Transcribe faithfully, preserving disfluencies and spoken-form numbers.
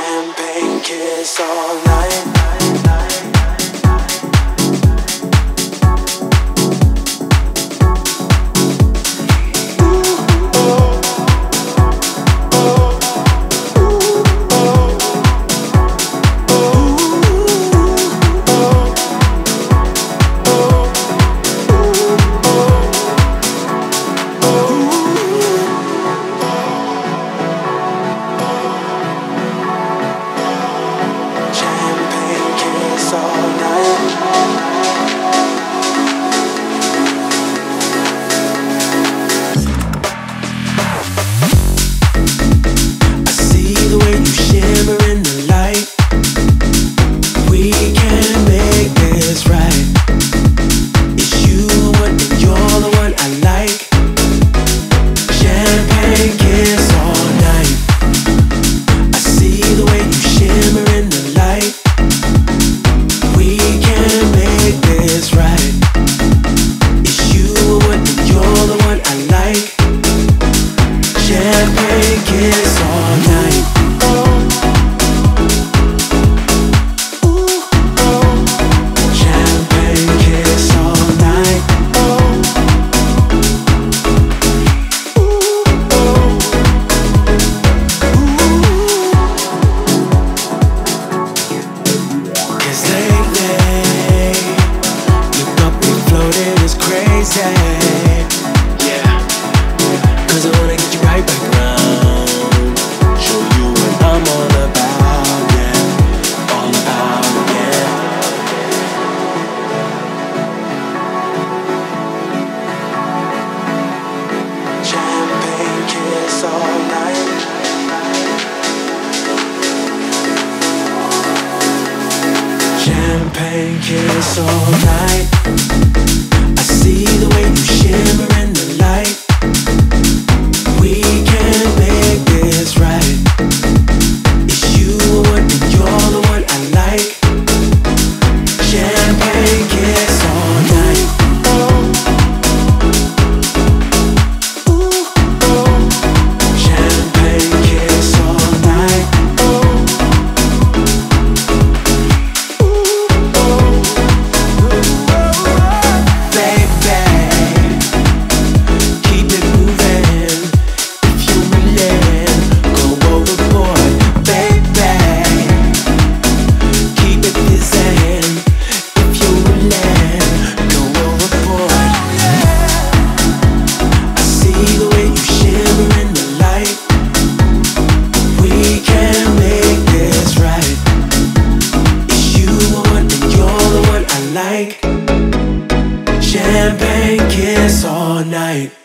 Champagne kiss all night. Champagne kiss all night. I see the way you shimmer in the light. We can make this right. It's you and you're the one I like. Champagne kiss all night. Champagne kiss all night. Champagne kiss all night.